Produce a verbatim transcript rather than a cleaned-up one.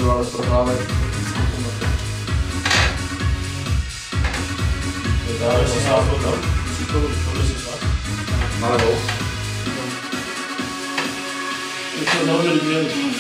nebudu ale prohrávat. Dále se snad to tam. Tohle si snad. Na levou. Teď jsme zahodili dvě.